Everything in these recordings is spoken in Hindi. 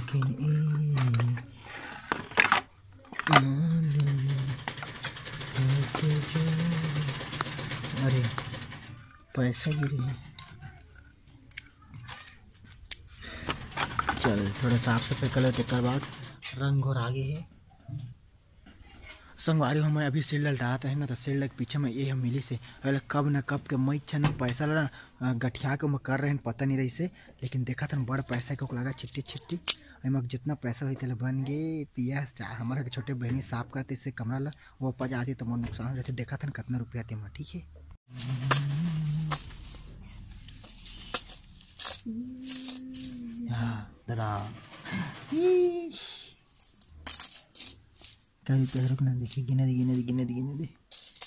लेकिन अरे पैसा गिरे। चल थोड़ा साफ सफाई कर लेते, कर बाद रंग और आगे है संगवारी हम अभी सील डालता है ना, तो सील के पीछे में ये हम मिली से अरे कब न कब के मैं इच्छा ना पैसा लड़ा गठिया के मैं कर रहे हैं पता नहीं रही से, लेकिन देखा था बड़ पैसा के लगा छिट्टी छिट्टी अमक जितना पैसा हुई तेल बन गए पिया चाह हमारे छोटे बहनी साफ करते इससे कमरा ला वो पज आती तो मन नुकसान हो जाते। देखा था कितना रुपया थे मैं ठीक है। हाँ दादा क्या रुपया रुकना देखिए गिने दे गिने दे गिने दे गिने दे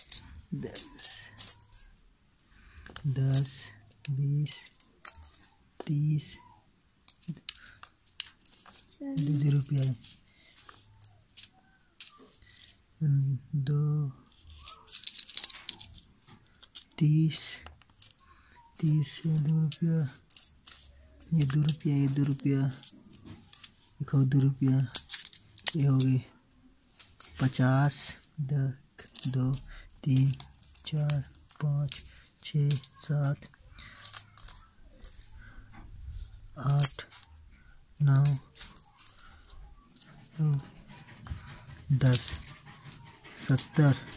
10 20 30 2 रुपया 2 30 30 2 रुपया ये 2 रुपया ये 2 रुपया देखो 2 रुपया ये हो गई 50 2 3 4 5 6 7 8 9 10 70